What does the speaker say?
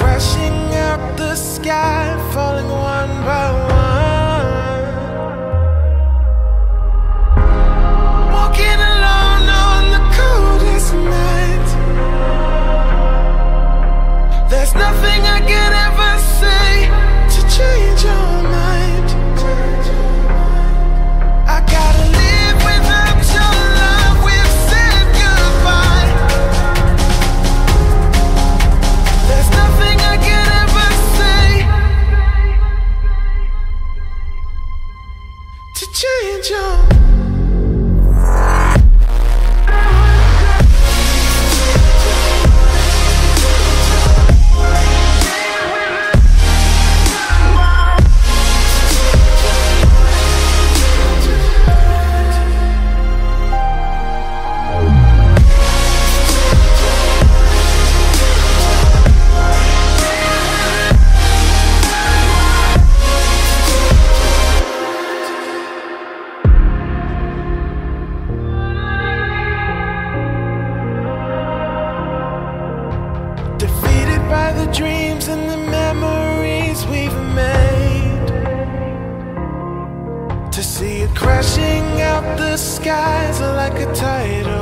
crashing out the sky, falling one by one. Walking alone on the coldest night. There's nothing I could ever say to change your mind. I gotta live without your love, we've said goodbye. There's nothing I could ever say to change your mind. Defeated by the dreams and the memories we've made, to see it crashing out the skies like a tidal